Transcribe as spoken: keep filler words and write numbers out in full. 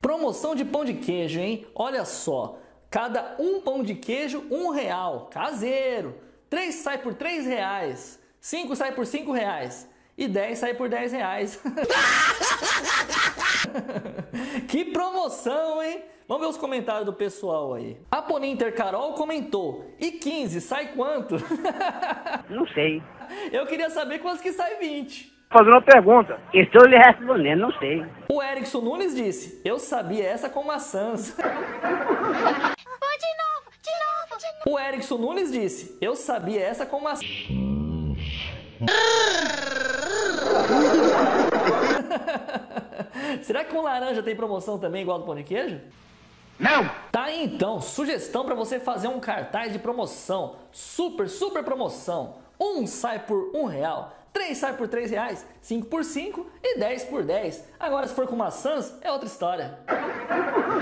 Promoção de pão de queijo, hein? Olha só, cada um pão de queijo, um real, caseiro. Três sai por três reais, cinco sai por cinco reais e dez sai por dez reais. Que promoção, hein? Vamos ver os comentários do pessoal aí. A Poninter Carol comentou: e quinze sai quanto? Não sei. Eu queria saber quantos que sai vinte. Fazendo uma pergunta. Estou lhe respondendo, não sei. O Erickson Nunes disse: eu sabia essa com maçãs. Oh, de novo, de novo, de novo. O Erickson Nunes disse: eu sabia essa com maçãs. Será que com laranja tem promoção também igual do pão de queijo? Não! Tá aí então, sugestão para você fazer um cartaz de promoção. Super, super promoção. Um sai por um real, três sai por três reais, cinco por cinco e dez por dez. Agora se for com maçãs, é outra história.